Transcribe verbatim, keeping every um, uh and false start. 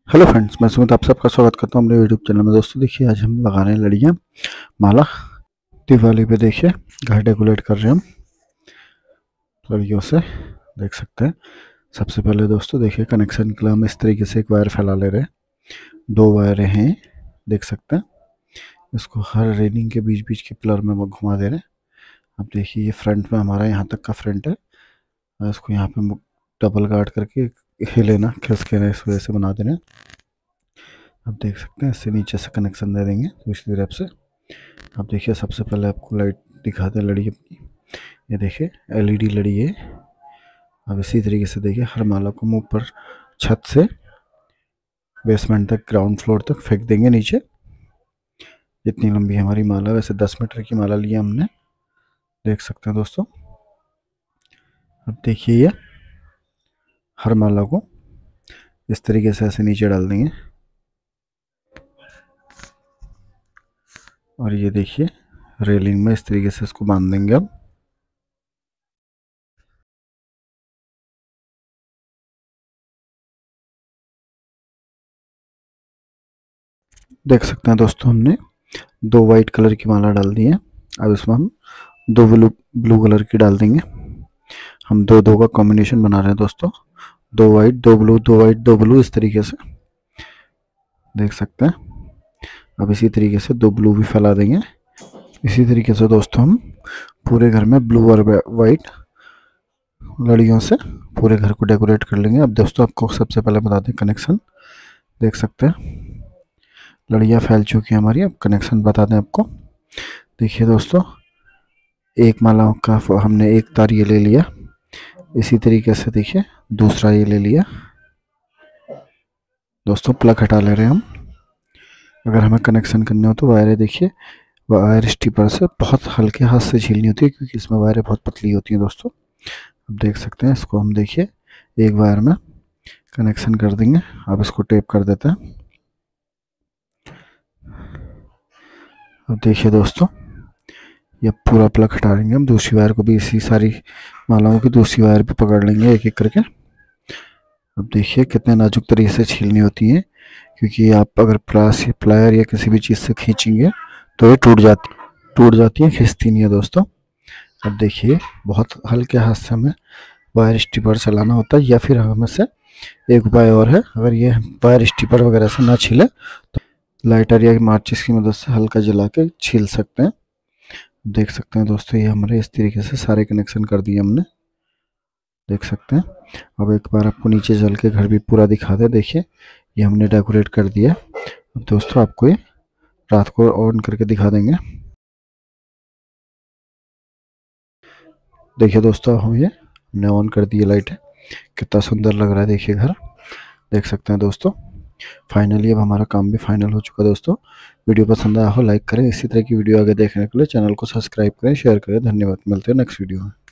Hello friends, मैं सुमित आप सबका स्वागत करता हूँ अपने यूट्यूब चैनल में। दोस्तों देखिए, आज हम लगा रहे हैं लड़ियाँ माला। दिवाली पे देखिए घर डेकोरेट कर रहे हैं हम लड़ियों से, देख सकते हैं। सबसे पहले दोस्तों देखिए, कनेक्शन के लिए हम इस तरीके से एक वायर फैला ले रहे हैं। दो वायर हैं, देख सकते हैं। इसको हर रेलिंग के बीच बीच के पिलर में घुमा दे रहे हैं। अब देखिए, ये फ्रंट में हमारा यहाँ तक का फ्रंट है। इसको यहाँ पे डबल गार्ड करके हिले ना खिसक के इस वजह से बना दे रहे हैं। आप देख सकते हैं, इससे नीचे से कनेक्शन दे देंगे दूसरी तरफ से। अब देखिए, सबसे पहले आपको लाइट दिखाते हैं लड़ी अपनी। ये देखिए एलईडी लड़ी है। अब इसी तरीके से देखिए, हर माला को मुंह पर छत से बेसमेंट तक, ग्राउंड फ्लोर तक फेंक देंगे नीचे। जितनी लंबी हमारी माला, वैसे दस मीटर की माला लिया हमने, देख सकते हैं दोस्तों। अब देखिए, ये हर माला को इस तरीके से ऐसे नीचे डाल देंगे। और ये देखिए, रेलिंग में इस तरीके से इसको बांध देंगे। अब देख सकते हैं दोस्तों, हमने दो वाइट कलर की माला डाल दी है। अब इसमें हम दो ब्लू ब्लू कलर की डाल देंगे। हम दो दो का कॉम्बिनेशन बना रहे हैं दोस्तों। दो वाइट दो ब्लू, दो वाइट दो ब्लू, इस तरीके से देख सकते हैं। अब इसी तरीके से दो ब्लू भी फैला देंगे। इसी तरीके से दोस्तों हम पूरे घर में ब्लू और वाइट लड़ियों से पूरे घर को डेकोरेट कर लेंगे। अब दोस्तों, आपको सबसे पहले बता दें कनेक्शन, देख सकते हैं लड़ियाँ फैल चुकी है हमारी। अब कनेक्शन बता दें आपको। देखिए दोस्तों, एक माला का हमने एक तार ये ले लिया। इसी तरीके से देखिए दूसरा ये ले लिया। दोस्तों प्लग हटा ले रहे हैं हम। अगर हमें कनेक्शन करने हो तो वायरें देखिए, वायर स्टीपर से बहुत हल्के हाथ से छीलनी होती है, क्योंकि इसमें वायरें बहुत पतली होती हैं दोस्तों। अब देख सकते हैं, इसको हम देखिए एक वायर में कनेक्शन कर देंगे। अब इसको टेप कर देते हैं। अब देखिए दोस्तों, ये पूरा प्लग हटा देंगे हम। दूसरी वायर को भी इसी सारी मालाओं की दूसरी वायर पे पकड़ लेंगे एक एक करके। अब देखिए कितने नाजुक तरीके से छीलनी होती है, क्योंकि आप अगर प्लास या प्लायर या किसी भी चीज़ से खींचेंगे तो ये टूट जाती टूट जाती है, खिंचती नहीं है दोस्तों। अब देखिए, बहुत हल्के हाथ से हमें वायर स्टीपर चलाना होता है, या फिर हमें से एक उपाय और है। अगर ये वायर स्टीपर वगैरह से ना छीले तो लाइटर या माचिस की मदद से हल्का जला के छील सकते हैं। देख सकते हैं दोस्तों, ये हमारे इस तरीके से सारे कनेक्शन कर दिए हमने, देख सकते हैं। अब एक बार आपको नीचे चल के घर भी पूरा दिखा दे। देखिए, ये हमने डेकोरेट कर दिया। अब दोस्तों, आपको ये रात को ऑन करके दिखा देंगे। देखिए दोस्तों, हम ये हमने ऑन कर दी लाइट है। कितना सुंदर लग रहा है देखिए घर, देख सकते हैं दोस्तों। फाइनली अब हमारा काम भी फाइनल हो चुका है दोस्तों। वीडियो पसंद आया हो लाइक करें। इसी तरह की वीडियो आगे देखने के लिए चैनल को सब्सक्राइब करें, शेयर करें। धन्यवाद, मिलते हैं नेक्स्ट वीडियो में।